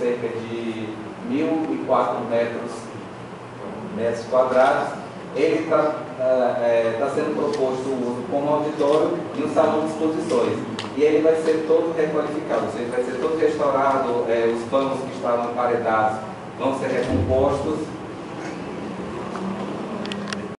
cerca de 1.004 metros quadrados. Ele está sendo proposto o uso como auditório e um salão de exposições. E ele vai ser todo requalificado, ou seja, vai ser todo restaurado, os panos que estavam emparedados vão ser recompostos,